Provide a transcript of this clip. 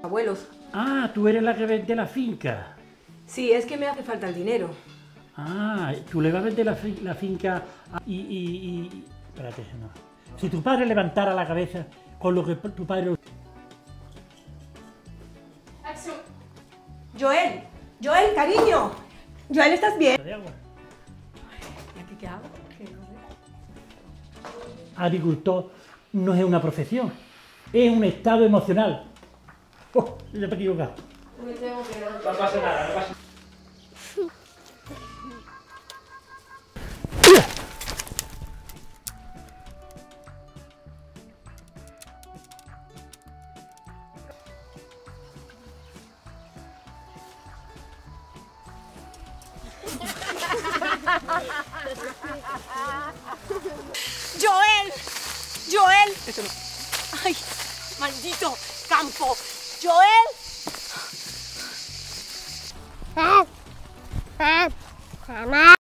abuelos. Ah, tú eres la que vende la finca. Sí, es que me hace falta el dinero. Ah, tú le vas a vender la finca Espérate, no. Si tu padre levantara la cabeza con lo que tu padre... ¡Acción! ¡Joel! ¡Joel, cariño! ¿Joel, estás bien? de agua. ¿Y aquí qué hago? Que no sé. Agricultor no es una profesión, es un estado emocional. Oh, ya me he equivocado. Me tengo que ir. No pasa nada, no pasa nada. ¡Joel! ¡Joel! Eso no. ¡Ay! ¡Maldito campo! ¡Joel! Mamá.